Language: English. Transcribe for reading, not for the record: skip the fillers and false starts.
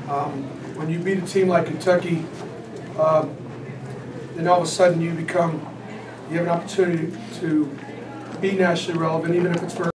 When you beat a team like Kentucky, then all of a sudden you have an opportunity to be nationally relevant, even if it's for